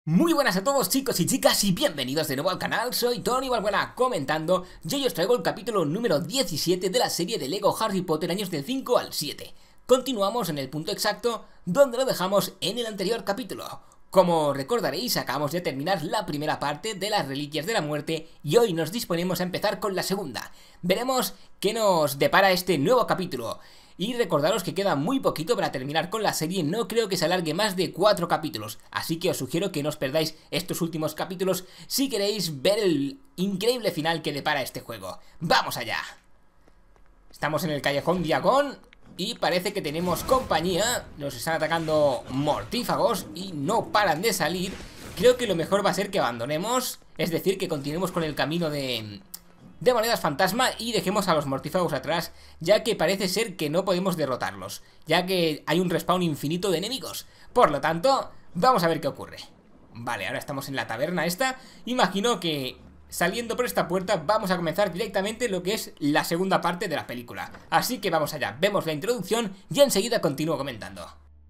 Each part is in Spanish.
Muy buenas a todos chicos y chicas y bienvenidos de nuevo al canal. Soy Tony Balbuena comentando y hoy os traigo el capítulo número 17 de la serie de Lego Harry Potter años del 5 al 7. Continuamos en el punto exacto donde lo dejamos en el anterior capítulo. Como recordaréis, acabamos de terminar la primera parte de las Reliquias de la Muerte y hoy nos disponemos a empezar con la segunda. Veremos qué nos depara este nuevo capítulo. Y recordaros que queda muy poquito para terminar con la serie, no creo que se alargue más de 4 capítulos, así que os sugiero que no os perdáis estos últimos capítulos si queréis ver el increíble final que depara este juego. ¡Vamos allá! Estamos en el callejón Diagon y parece que tenemos compañía, nos están atacando mortífagos y no paran de salir. Creo que lo mejor va a ser que abandonemos, es decir, que continuemos con el camino de monedas fantasma y dejemos a los mortífagos atrás, ya que parece ser que no podemos derrotarlos, ya que hay un respawn infinito de enemigos. Por lo tanto, vamos a ver qué ocurre. Vale, ahora estamos en la taberna esta. Imagino que saliendo por esta puerta vamos a comenzar directamente lo que es la segunda parte de la película. Así que vamos allá, vemos la introducción y enseguida continúo comentando.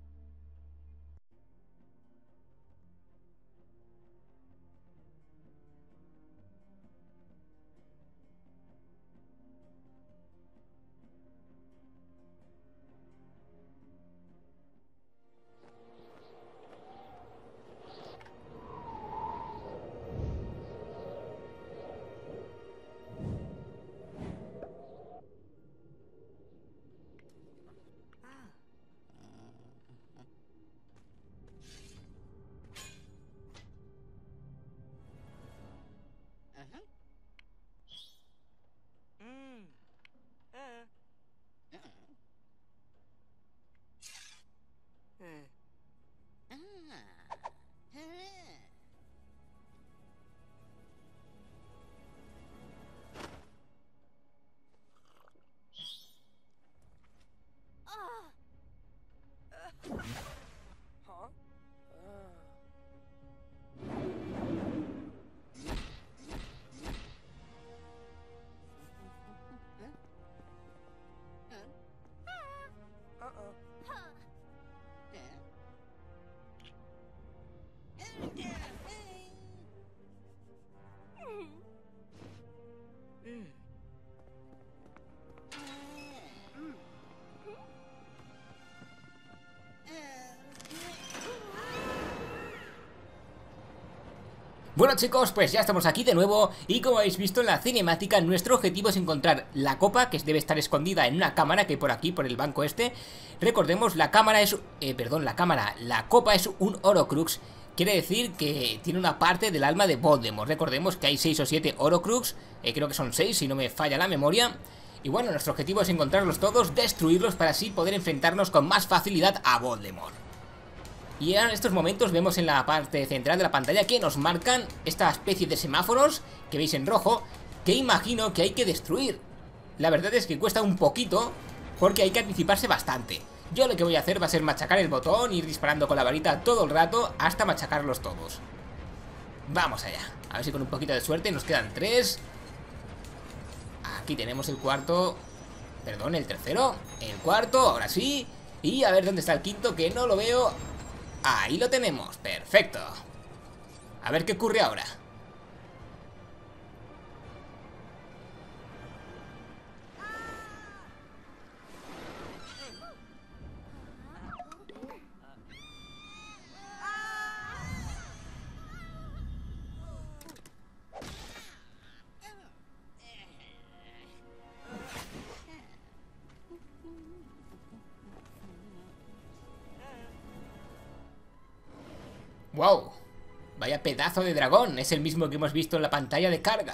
Bueno chicos, pues ya estamos aquí de nuevo y como habéis visto en la cinemática, nuestro objetivo es encontrar la copa que debe estar escondida en una cámara que hay por aquí, por el banco este. Recordemos, la copa es un Horcrux, quiere decir que tiene una parte del alma de Voldemort. Recordemos que hay 6 o 7 Horcrux, creo que son 6 si no me falla la memoria. Y bueno, nuestro objetivo es encontrarlos todos, destruirlos para así poder enfrentarnos con más facilidad a Voldemort. Y en estos momentos vemos en la parte central de la pantalla que nos marcan esta especie de semáforos que veis en rojo, que imagino que hay que destruir. La verdad es que cuesta un poquito porque hay que anticiparse bastante. Yo lo que voy a hacer va a ser machacar el botón, ir disparando con la varita todo el rato hasta machacarlos todos. Vamos allá, a ver si con un poquito de suerte nos quedan 3. Aquí tenemos el cuarto, perdón, el tercero, el cuarto, ahora sí. Y a ver dónde está el quinto, que no lo veo. Ahí lo tenemos, perfecto. A ver qué ocurre ahora. ¡Wow! Vaya pedazo de dragón, es el mismo que hemos visto en la pantalla de carga.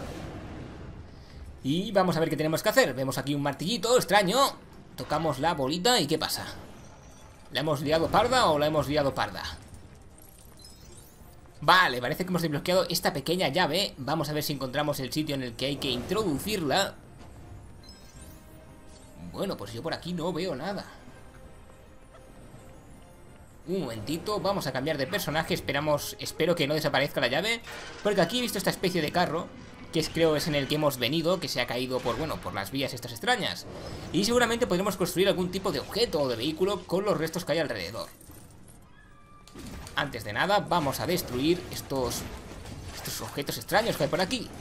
Y vamos a ver qué tenemos que hacer. Vemos aquí un martillito extraño. Tocamos la bolita y ¿qué pasa? ¿La hemos liado parda o la hemos liado parda? Vale, parece que hemos desbloqueado esta pequeña llave. Vamos a ver si encontramos el sitio en el que hay que introducirla. Bueno, pues yo por aquí no veo nada. Un momentito, vamos a cambiar de personaje. Espero que no desaparezca la llave, porque aquí he visto esta especie de carro que creo es en el que hemos venido, que se ha caído por las vías estas extrañas. Y seguramente podremos construir algún tipo de objeto o de vehículo con los restos que hay alrededor. Antes de nada, vamos a destruir estos objetos extraños que hay por aquí.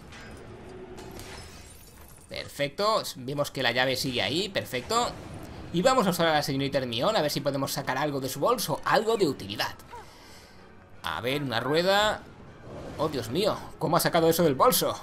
Perfecto, vemos que la llave sigue ahí, perfecto. Y vamos a usar a la señorita Hermione a ver si podemos sacar algo de su bolso, algo de utilidad. A ver, una rueda. Oh, Dios mío, ¿cómo ha sacado eso del bolso?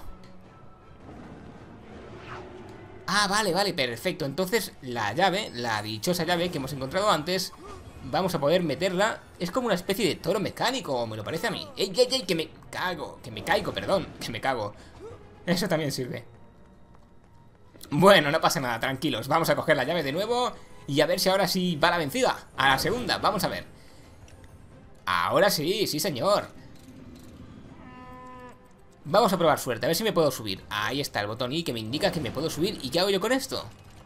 Ah, vale, vale, perfecto. Entonces la llave, la dichosa llave que hemos encontrado antes, vamos a poder meterla. Es como una especie de toro mecánico, me lo parece a mí. ¡Ey, ey, ey! Que me cago, que me caigo, perdón, que me cago. Eso también sirve. Bueno, no pasa nada, tranquilos. Vamos a coger la llave de nuevo y a ver si ahora sí va la vencida. A la segunda, vamos a ver. Ahora sí, sí señor. Vamos a probar suerte, a ver si me puedo subir. Ahí está el botón I que me indica que me puedo subir. ¿Y qué hago yo con esto?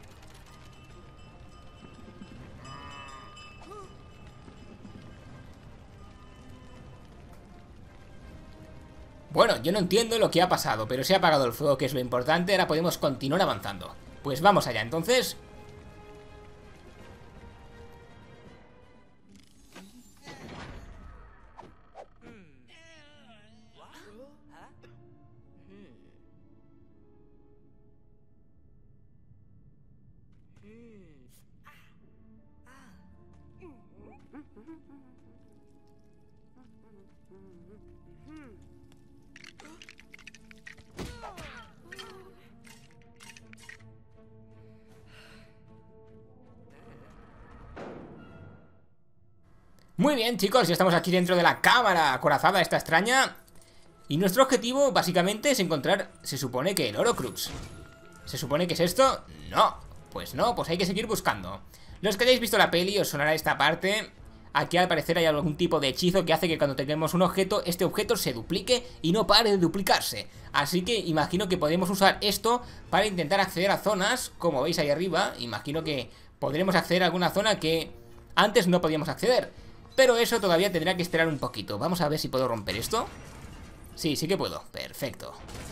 Bueno, yo no entiendo lo que ha pasado, pero se ha apagado el fuego, que es lo importante. Ahora podemos continuar avanzando. Pues vamos allá, entonces. Muy bien, chicos, ya estamos aquí dentro de la cámara acorazada esta extraña. Y nuestro objetivo, básicamente, es encontrar, se supone que el Horcrux. ¿Se supone que es esto? No, pues hay que seguir buscando. Los que hayáis visto la peli os sonará esta parte. Aquí al parecer hay algún tipo de hechizo que hace que cuando tengamos un objeto, este objeto se duplique y no pare de duplicarse. Así que imagino que podemos usar esto para intentar acceder a zonas, como veis ahí arriba. Imagino que podremos acceder a alguna zona que antes no podíamos acceder. Pero eso todavía tendrá que esperar un poquito. Vamos a ver si puedo romper esto. Sí, sí que puedo, perfecto.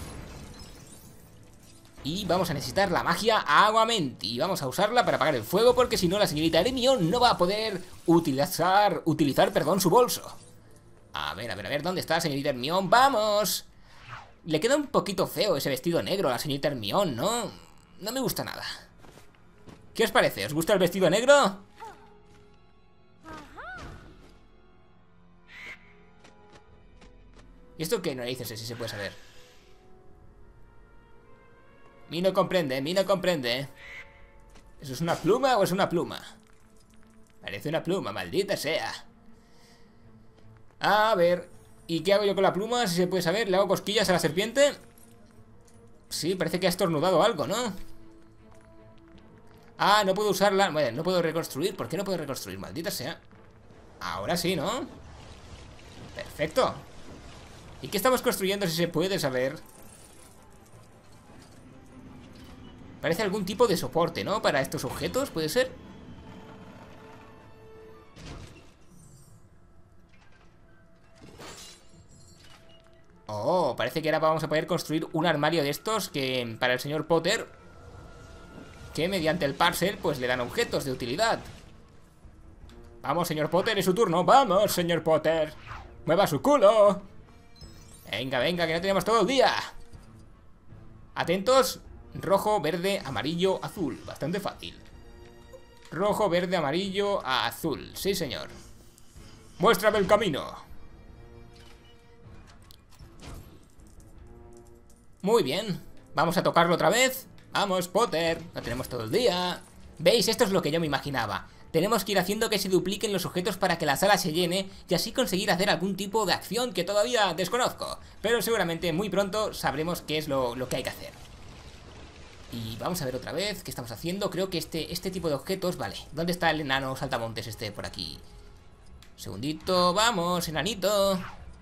Y vamos a necesitar la magia Aguamenti. Y vamos a usarla para apagar el fuego, porque si no la señorita Hermione no va a poder utilizar su bolso. A ver, ¿dónde está la señorita Hermione? ¡Vamos! Le queda un poquito feo ese vestido negro a la señorita Hermione, ¿no? No me gusta nada. ¿Qué os parece? ¿Os gusta el vestido negro? ¿Y esto qué narices es, si se puede saber? Mi no comprende, mi no comprende. ¿Eso es una pluma o es una pluma? Parece una pluma, maldita sea. A ver, ¿y qué hago yo con la pluma? Si se puede saber, ¿le hago cosquillas a la serpiente? Sí, parece que ha estornudado algo, ¿no? Ah, no puedo usarla. Bueno, no puedo reconstruir. ¿Por qué no puedo reconstruir? Maldita sea. Ahora sí, ¿no? Perfecto. ¿Y qué estamos construyendo, si se puede saber? Parece algún tipo de soporte, ¿no? Para estos objetos, ¿puede ser? Oh, parece que ahora vamos a poder construir un armario de estos que para el señor Potter, que mediante el parser pues le dan objetos de utilidad. Vamos, señor Potter, es su turno. Vamos, señor Potter. Mueva su culo. Venga, venga, que no tenemos todo el día. Atentos. Rojo, verde, amarillo, azul. Bastante fácil. Rojo, verde, amarillo, azul. Sí, señor. Muéstrame el camino. Muy bien. Vamos a tocarlo otra vez. Vamos, Potter. No tenemos todo el día. ¿Veis? Esto es lo que yo me imaginaba. Tenemos que ir haciendo que se dupliquen los objetos para que la sala se llene y así conseguir hacer algún tipo de acción que todavía desconozco. Pero seguramente muy pronto sabremos qué es lo que hay que hacer. Y vamos a ver otra vez qué estamos haciendo. Creo que este tipo de objetos... Vale, ¿dónde está el enano saltamontes este por aquí? Un segundito, vamos, enanito.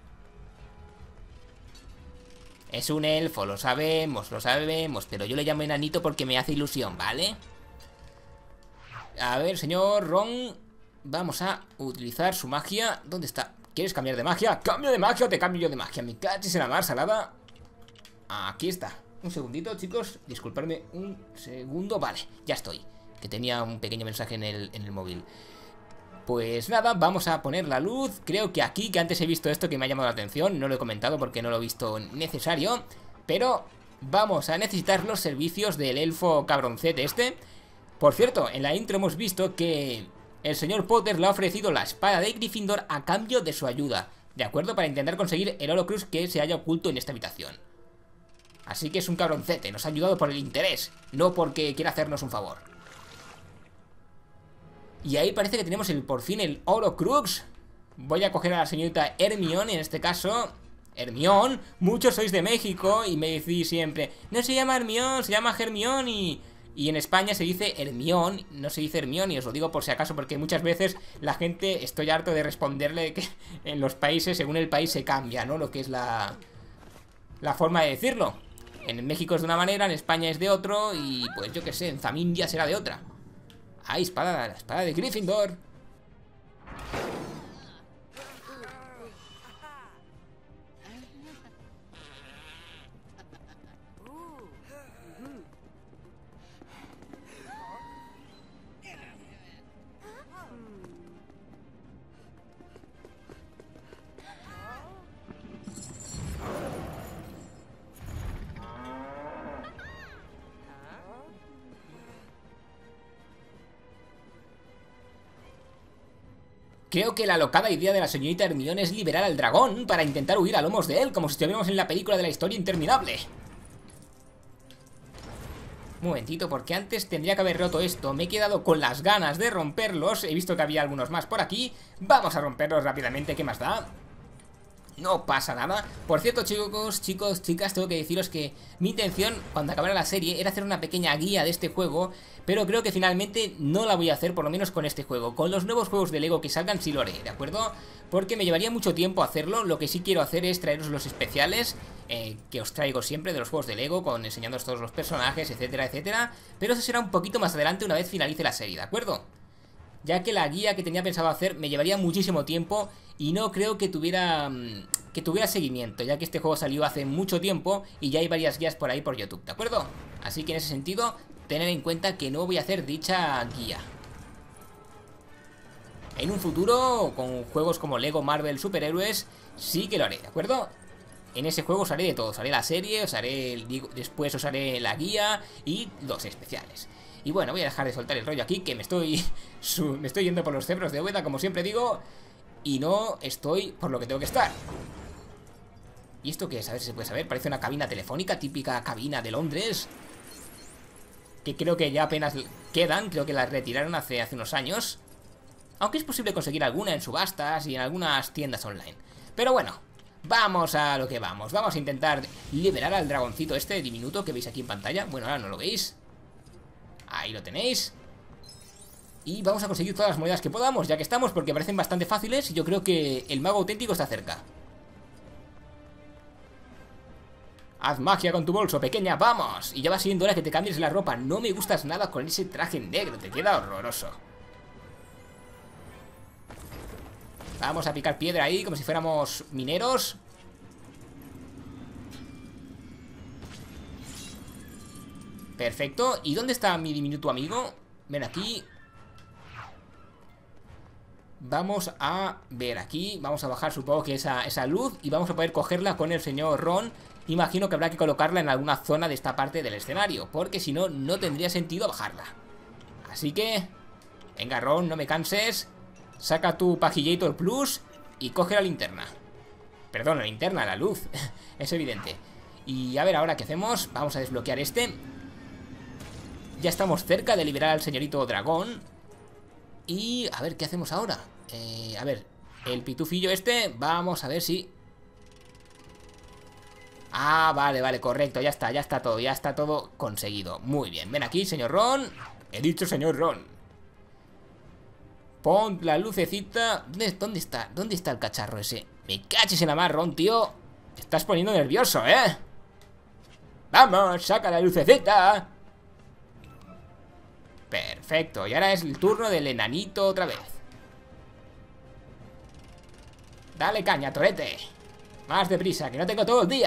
Es un elfo, lo sabemos, pero yo le llamo enanito porque me hace ilusión, ¿vale? A ver, señor Ron, vamos a utilizar su magia. ¿Dónde está? ¿Quieres cambiar de magia? ¡Cambio de magia o te cambio yo de magia! Me cachis en la mar salada. Aquí está. Un segundito, chicos, disculpadme un segundo. Vale, ya estoy. Que tenía un pequeño mensaje en el móvil. Pues nada, vamos a poner la luz. Creo que aquí, que antes he visto esto que me ha llamado la atención, no lo he comentado porque no lo he visto necesario, pero vamos a necesitar los servicios del elfo cabroncete este. Por cierto, en la intro hemos visto que el señor Potter le ha ofrecido la espada de Gryffindor a cambio de su ayuda, ¿de acuerdo? Para intentar conseguir el Horcrux que se haya oculto en esta habitación. Así que es un cabroncete, nos ha ayudado por el interés, no porque quiera hacernos un favor. Y ahí parece que tenemos por fin el Horcrux. Voy a coger a la señorita Hermione en este caso. Hermione, muchos sois de México y me decís siempre, no se llama Hermione, se llama Hermione. Y en España se dice Hermione, no se dice Hermione, os lo digo por si acaso, porque muchas veces la gente, estoy harto de responderle que en los países, según el país se cambia, ¿no? Lo que es la forma de decirlo. En México es de una manera, en España es de otro y pues yo que sé, en Zamindia será de otra. ¡Ah, espada! La espada de Gryffindor. Creo que la alocada idea de la señorita Hermione es liberar al dragón para intentar huir a lomos de él, como si estuviéramos en la película de la historia interminable. Un momentito, porque antes tendría que haber roto esto. Me he quedado con las ganas de romperlos. He visto que había algunos más por aquí. Vamos a romperlos rápidamente, ¿qué más da? No pasa nada. Por cierto, chicos, chicas, tengo que deciros que mi intención, cuando acabara la serie, era hacer una pequeña guía de este juego, pero creo que finalmente no la voy a hacer, por lo menos con este juego. Con los nuevos juegos de Lego que salgan sí lo haré, ¿de acuerdo? Porque me llevaría mucho tiempo hacerlo. Lo que sí quiero hacer es traeros los especiales que os traigo siempre de los juegos de Lego, con enseñándoos todos los personajes, etcétera, etcétera. Pero eso será un poquito más adelante, una vez finalice la serie, ¿de acuerdo? Ya que la guía que tenía pensado hacer me llevaría muchísimo tiempo y no creo que tuviera seguimiento, ya que este juego salió hace mucho tiempo y ya hay varias guías por ahí por YouTube, ¿de acuerdo? Así que en ese sentido, tened en cuenta que no voy a hacer dicha guía. En un futuro, con juegos como Lego Marvel Superhéroes, sí que lo haré, ¿de acuerdo? En ese juego os haré de todo, os haré la serie, después os haré la guía y los especiales. Y bueno, voy a dejar de soltar el rollo aquí, que me estoy yendo por los cebros de Úbeda, como siempre digo, y no estoy por lo que tengo que estar. ¿Y esto qué es? A ver si se puede saber. Parece una cabina telefónica, típica cabina de Londres, que creo que ya apenas quedan, creo que las retiraron hace unos años. Aunque es posible conseguir alguna en subastas y en algunas tiendas online. Pero bueno, vamos a lo que vamos. Vamos a intentar liberar al dragoncito este diminuto que veis aquí en pantalla. Bueno, ahora no lo veis. Ahí lo tenéis. Y vamos a conseguir todas las monedas que podamos, ya que estamos, porque parecen bastante fáciles. Y yo creo que el mago auténtico está cerca. Haz magia con tu bolso, pequeña, vamos. Y ya va siendo hora que te cambies la ropa. No me gustas nada con ese traje negro, te queda horroroso. Vamos a picar piedra ahí, como si fuéramos mineros. Perfecto. ¿Y dónde está mi diminuto amigo? Ven aquí. Vamos a ver aquí. Vamos a bajar, supongo que esa luz. Y vamos a poder cogerla con el señor Ron. Imagino que habrá que colocarla en alguna zona de esta parte del escenario, porque si no, no tendría sentido bajarla. Así que... venga, Ron, no me canses. Saca tu Pajillator Plus y coge la linterna. Perdón, la linterna, la luz. Es evidente. Y a ver, ahora qué hacemos. Vamos a desbloquear este. Ya estamos cerca de liberar al señorito dragón. Y a ver, ¿qué hacemos ahora? A ver, el pitufillo este. Vamos a ver si... ah, vale, correcto, ya está todo conseguido. Muy bien, ven aquí, señor Ron. He dicho señor Ron. Pon la lucecita. ¿Dónde está? ¿Dónde está el cacharro ese? Me caches en la mar, Ron, tío. Te estás poniendo nervioso, ¿eh? Vamos, saca la lucecita. Perfecto, y ahora es el turno del enanito otra vez. Dale caña, torete. Más deprisa, que no tengo todo el día.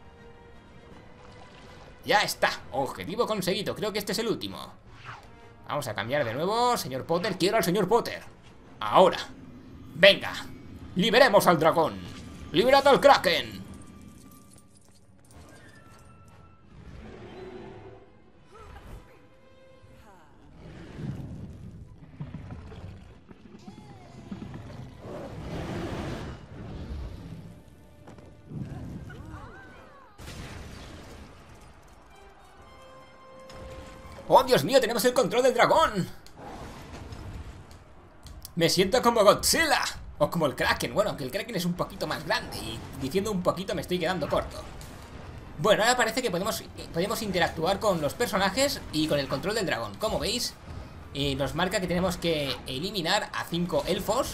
Ya está, objetivo conseguido. Creo que este es el último. Vamos a cambiar de nuevo, señor Potter. Quiero al señor Potter. Ahora. Venga. Liberemos al dragón. Liberad al Kraken. ¡Oh, Dios mío! ¡Tenemos el control del dragón! Me siento como Godzilla. O como el Kraken. Bueno, aunque el Kraken es un poquito más grande. Y diciendo un poquito me estoy quedando corto. Bueno, ahora parece que podemos interactuar con los personajes y con el control del dragón. Como veis, nos marca que tenemos que eliminar a 5 elfos.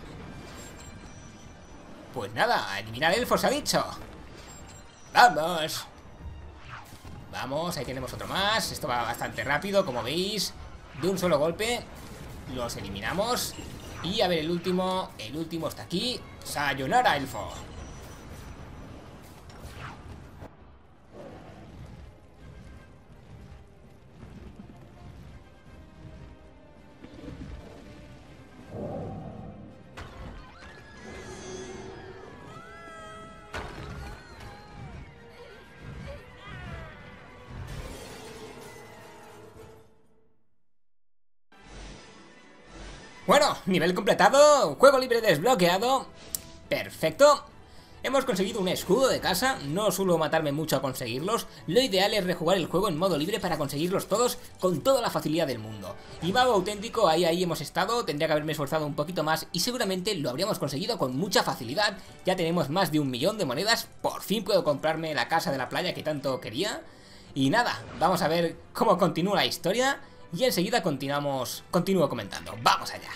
Pues nada, a eliminar elfos ha dicho. ¡Vamos! Vamos, ahí tenemos otro más. Esto va bastante rápido, como veis. De un solo golpe los eliminamos. Y a ver, el último está aquí. Sayonara, elfo. Bueno, nivel completado, juego libre desbloqueado. Perfecto. Hemos conseguido un escudo de casa. No suelo matarme mucho a conseguirlos. Lo ideal es rejugar el juego en modo libre para conseguirlos todos con toda la facilidad del mundo. Y vago auténtico, ahí hemos estado. Tendría que haberme esforzado un poquito más y seguramente lo habríamos conseguido con mucha facilidad. Ya tenemos más de 1 millón de monedas. Por fin puedo comprarme la casa de la playa que tanto quería. Y nada, vamos a ver cómo continúa la historia. Y enseguida continúo comentando. ¡Vamos allá!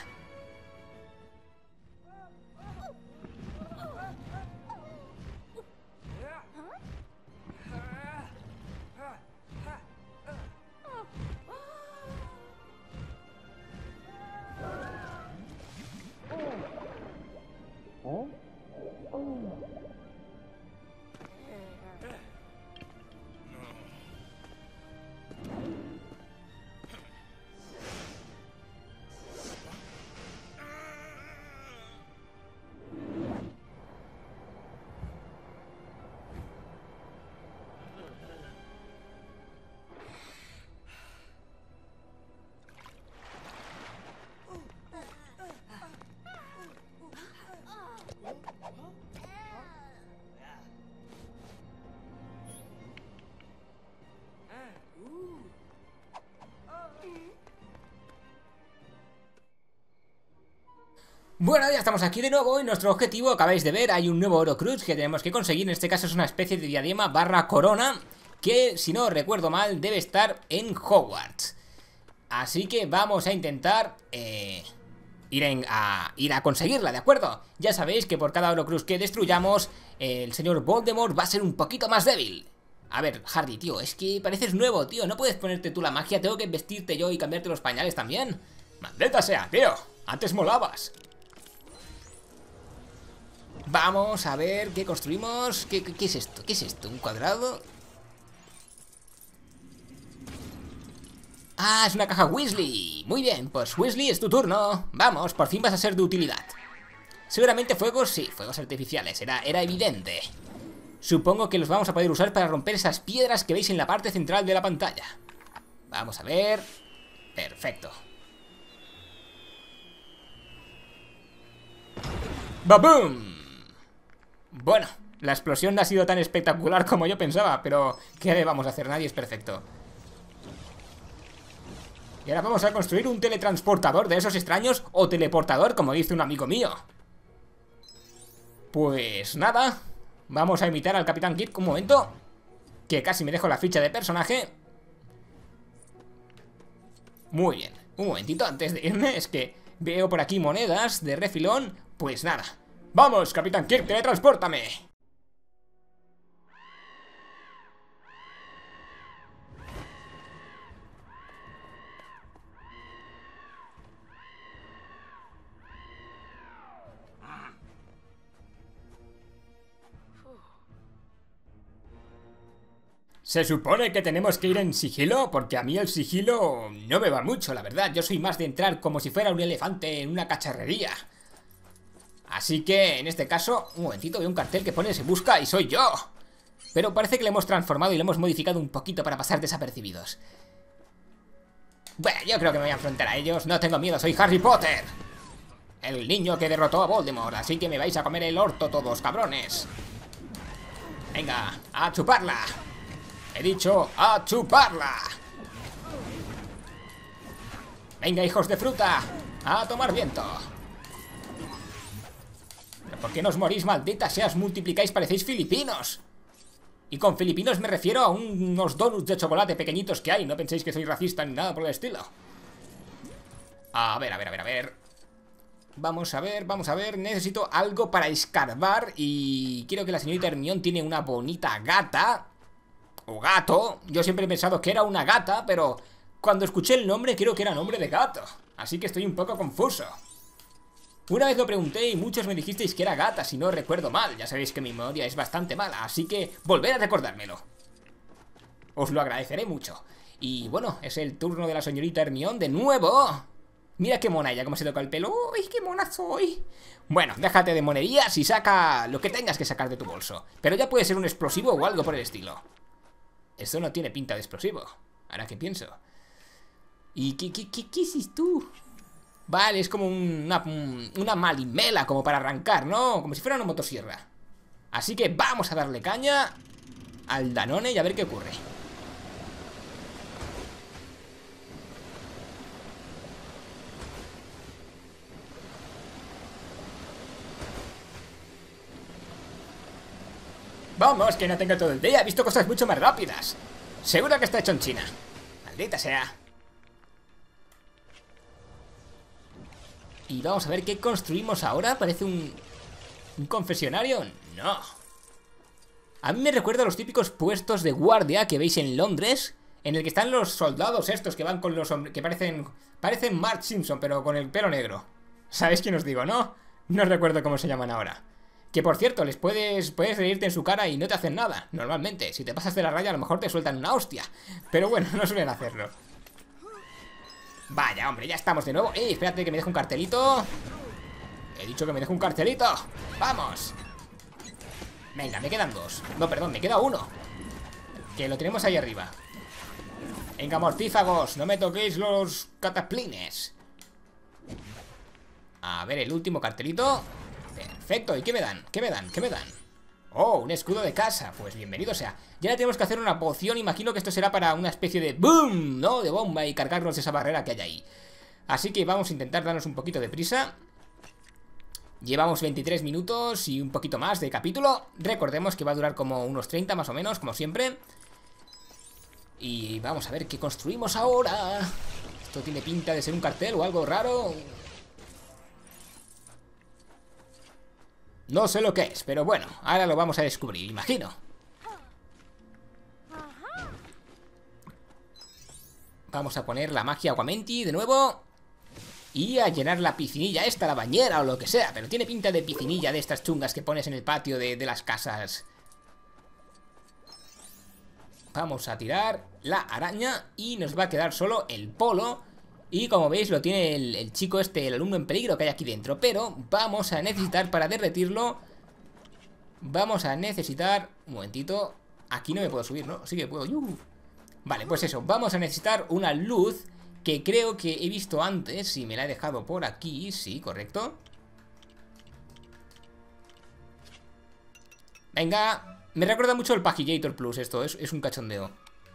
Bueno, ya estamos aquí de nuevo y nuestro objetivo, acabáis de ver, hay un nuevo Horcrux que tenemos que conseguir. En este caso es una especie de diadema barra corona que, si no recuerdo mal, debe estar en Hogwarts. Así que vamos a intentar ir a conseguirla, ¿de acuerdo? Ya sabéis que por cada Horcrux que destruyamos, el señor Voldemort va a ser un poquito más débil. A ver, Harry, tío, es que pareces nuevo, tío. No puedes ponerte tú la magia, tengo que vestirte yo y cambiarte los pañales también. ¡Maldita sea, tío! Antes molabas. Vamos a ver qué construimos. ¿Qué es esto? ¿Qué es esto? ¿Un cuadrado? Ah, es una caja Weasley. Muy bien, pues Weasley es tu turno. Vamos, por fin vas a ser de utilidad. Seguramente fuegos, sí, fuegos artificiales. Era evidente. Supongo que los vamos a poder usar para romper esas piedras que veis en la parte central de la pantalla. Vamos a ver. Perfecto. ¡Baboom! Bueno, la explosión no ha sido tan espectacular como yo pensaba, pero ¿qué le vamos a hacer? Nadie es perfecto. Y ahora vamos a construir un teletransportador de esos extraños, o teleportador, como dice un amigo mío. Pues nada, vamos a imitar al Capitán Kirk un momento, que casi me dejo la ficha de personaje. Muy bien, un momentito antes de irme, es que veo por aquí monedas de refilón. Pues nada, vamos, Capitán Kirk, teletranspórtame. Se supone que tenemos que ir en sigilo, porque a mí el sigilo no me va mucho, la verdad. Yo soy más de entrar como si fuera un elefante en una cacharrería. Así que, en este caso, un momentito, veo un cartel que pone se busca y soy yo. Pero parece que le hemos transformado y le hemos modificado un poquito para pasar desapercibidos. Bueno, yo creo que me voy a enfrentar a ellos. No tengo miedo, soy Harry Potter, el niño que derrotó a Voldemort. Así que me vais a comer el orto todos, cabrones. Venga, a chuparla. He dicho, a chuparla. Venga, hijos de fruta, a tomar viento. ¿Pero por qué no os morís, maldita sea? Os multiplicáis, parecéis filipinos. Y con filipinos me refiero a unos donuts de chocolate pequeñitos que hay. No penséis que soy racista ni nada por el estilo. A ver. Vamos a ver. Necesito algo para escarbar. Y quiero que la señorita Hermione tiene una bonita gata. O gato. Yo siempre he pensado que era una gata, pero cuando escuché el nombre creo que era nombre de gato. Así que estoy un poco confuso. Una vez lo pregunté y muchos me dijisteis que era gata, si no recuerdo mal. Ya sabéis que mi memoria es bastante mala, así que volver a recordármelo. Os lo agradeceré mucho. Y bueno, es el turno de la señorita Hermione de nuevo. Mira qué mona ella, cómo se toca el pelo. ¡Uy, qué mona soy! Bueno, déjate de monerías y saca lo que tengas que sacar de tu bolso. Pero ya puede ser un explosivo o algo por el estilo. Esto no tiene pinta de explosivo. Ahora que pienso. ¿Y qué hiciste tú? Vale, es como una malimela, como para arrancar, ¿no? Como si fuera una motosierra. Así que vamos a darle caña al Danone y a ver qué ocurre. Vamos, que no tengo todo el día. He visto cosas mucho más rápidas. Seguro que está hecho en China. Maldita sea. Y vamos a ver qué construimos ahora. Parece un confesionario. No. A mí me recuerda a los típicos puestos de guardia que veis en Londres, en el que están los soldados estos que van con los hombres, que parecen Mark Simpson, pero con el pelo negro. ¿Sabéis quién os digo, no? No recuerdo cómo se llaman ahora. Que por cierto, les puedes reírte en su cara y no te hacen nada. Normalmente, si te pasas de la raya a lo mejor te sueltan una hostia. Pero bueno, no suelen hacerlo. Vaya, hombre, ya estamos de nuevo. Espérate que me deje un cartelito. He dicho que me deje un cartelito. ¡Vamos! Venga, me quedan dos. No, perdón, me queda uno. Que lo tenemos ahí arriba. Venga, mortífagos, no me toquéis los cataplines. A ver, el último cartelito. Perfecto, ¿y qué me dan? ¿Qué me dan? ¿Qué me dan? Oh, un escudo de casa. Pues bienvenido sea. Ya tenemos que hacer una poción. Imagino que esto será para una especie de boom, ¿no? De bomba y cargarnos esa barrera que hay ahí. Así que vamos a intentar darnos un poquito de prisa. Llevamos 23 minutos y un poquito más de capítulo. Recordemos que va a durar como unos 30 más o menos, como siempre. Y vamos a ver qué construimos ahora. Esto tiene pinta de ser un cartel o algo raro. No sé lo que es, pero bueno, ahora lo vamos a descubrir, imagino. Vamos a poner la magia Aguamenti de nuevo. Y a llenar la piscinilla esta, la bañera o lo que sea. Pero tiene pinta de piscinilla de estas chungas que pones en el patio de las casas. Vamos a tirar la araña y nos va a quedar solo el polo. Y como veis lo tiene el chico este, el alumno en peligro que hay aquí dentro. Pero vamos a necesitar para derretirlo. Vamos a necesitar... Un momentito. Aquí no me puedo subir, ¿no? Sí que puedo. Vale, pues eso. Vamos a necesitar una luz que creo que he visto antes. Y me la he dejado por aquí. Sí, correcto. Venga. Me recuerda mucho el Pagillator Plus esto. Es un cachondeo.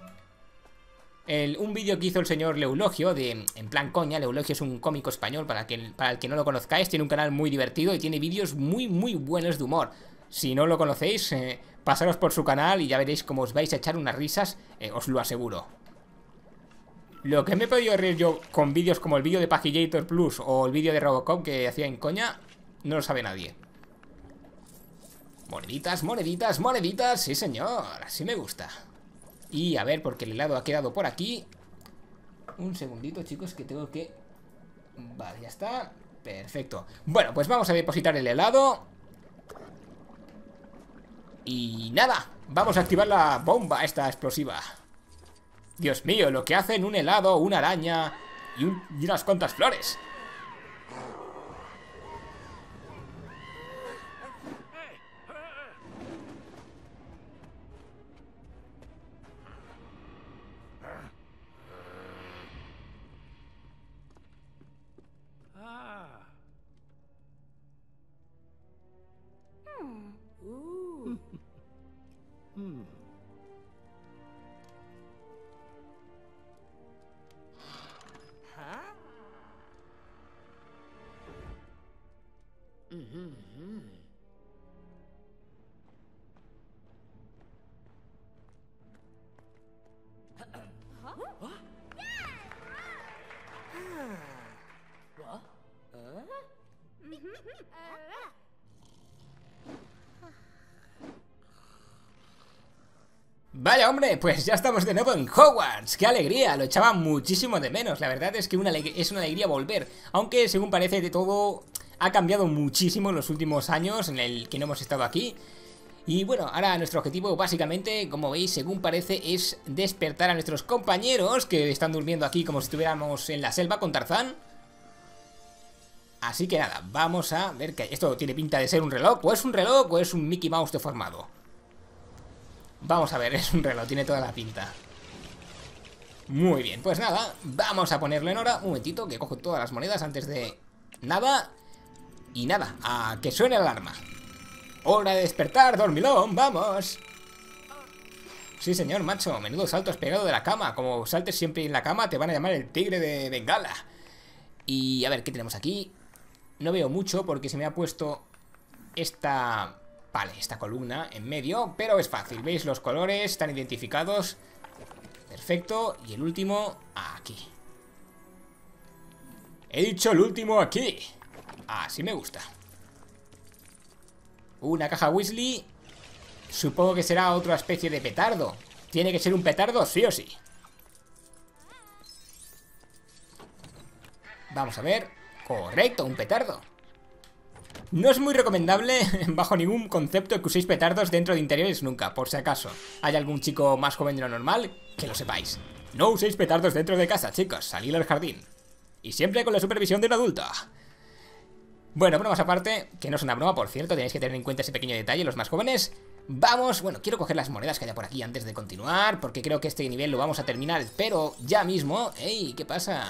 Un vídeo que hizo el señor Leulogio en plan coña. Leulogio es un cómico español, para el que no lo conozcáis. Tiene un canal muy divertido y tiene vídeos muy buenos de humor. Si no lo conocéis, pasaros por su canal y ya veréis cómo os vais a echar unas risas, os lo aseguro. Lo que me he podido reír yo con vídeos como el vídeo de Pagillator Plus o el vídeo de Robocop que hacía en coña, no lo sabe nadie. Moneditas, moneditas, moneditas. Sí señor, así me gusta. Y a ver, porque el helado ha quedado por aquí. Un segundito, chicos, que tengo que... Vale, ya está. Perfecto. Bueno, pues vamos a depositar el helado. Y nada, Vamos a activar la bomba esta explosiva. Dios mío, lo que hacen un helado, una araña y unas cuantas flores. Vaya hombre, pues ya estamos de nuevo en Hogwarts. ¡Qué alegría! Lo echaba muchísimo de menos. La verdad es que es una alegría volver. Aunque según parece de todo ha cambiado muchísimo en los últimos años en el que no hemos estado aquí. Y bueno, ahora nuestro objetivo básicamente, como veis, según parece, es despertar a nuestros compañeros que están durmiendo aquí como si estuviéramos en la selva con Tarzán. Así que nada, vamos a ver que esto tiene pinta de ser un reloj. O es un reloj o es un Mickey Mouse deformado. Vamos a ver, es un reloj, tiene toda la pinta. Muy bien, pues nada, vamos a ponerlo en hora. Un momentito, que cojo todas las monedas antes de nada. Y nada, a que suene la alarma. Hora de despertar, dormilón, vamos. Sí señor, macho, menudo salto has pegado de la cama. Como saltes siempre en la cama te van a llamar el tigre de Bengala. Y a ver, ¿qué tenemos aquí? No veo mucho porque se me ha puesto esta... Vale, esta columna en medio, pero es fácil. ¿Veis? Los colores están identificados. Perfecto. Y el último aquí. He dicho el último aquí. Así me gusta. Una caja Weasley. Supongo que será otra especie de petardo. Tiene que ser un petardo sí o sí. Vamos a ver. Correcto, un petardo. No es muy recomendable, bajo ningún concepto, que uséis petardos dentro de interiores nunca, por si acaso hay algún chico más joven de lo normal, que lo sepáis. No uséis petardos dentro de casa, chicos, salid al jardín. Y siempre con la supervisión de un adulto. Bueno, bromas aparte, que no es una broma, por cierto, tenéis que tener en cuenta ese pequeño detalle, los más jóvenes. Vamos, bueno, quiero coger las monedas que haya por aquí antes de continuar, porque creo que este nivel lo vamos a terminar, pero ya mismo. ¡Ey! ¿Qué pasa?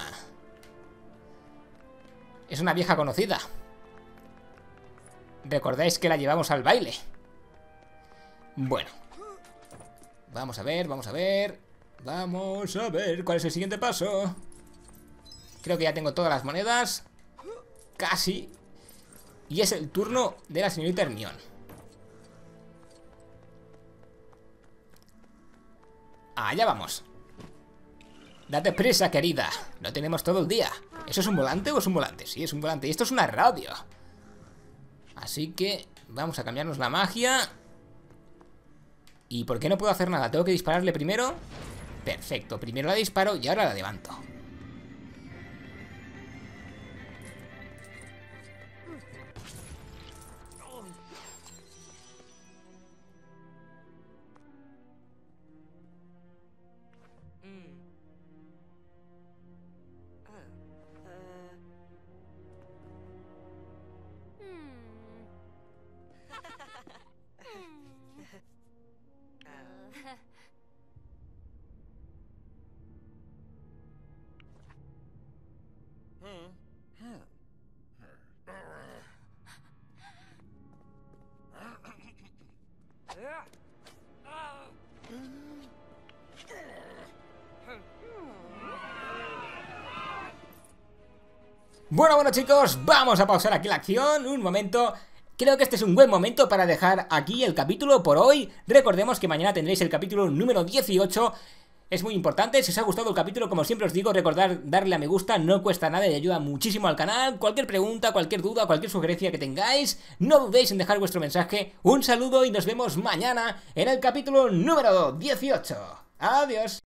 Es una vieja conocida. ¿Recordáis que la llevamos al baile? Bueno. Vamos a ver, vamos a ver. Vamos a ver cuál es el siguiente paso. Creo que ya tengo todas las monedas. Casi. Y es el turno de la señorita Hermione. Allá vamos. Date prisa, querida. No tenemos todo el día. ¿Eso es un volante o es un volante? Sí, es un volante. Y esto es una radio. Así que vamos a cambiarnos la magia. ¿Y por qué no puedo hacer nada? ¿Tengo que dispararle primero? Perfecto, primero la disparo y ahora la levanto. Bueno chicos, vamos a pausar aquí la acción un momento. Creo que este es un buen momento para dejar aquí el capítulo por hoy. Recordemos que mañana tendréis el capítulo número 18. Es muy importante, si os ha gustado el capítulo, como siempre os digo, recordad darle a me gusta, no cuesta nada y ayuda muchísimo al canal. Cualquier pregunta, cualquier duda, cualquier sugerencia que tengáis, no dudéis en dejar vuestro mensaje. Un saludo y nos vemos mañana en el capítulo número 18. Adiós.